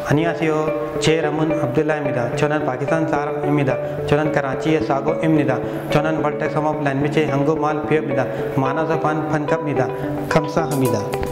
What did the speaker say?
안녕하세요. 제 이름은 압둘라입니다. 저는 파키스탄 사람입니다. 저는 कराची에 사고 입니다. 저는 발텍 섬업 랜미체 한국말 배웁니다. 만화서반 판갑니다. 감사합니다.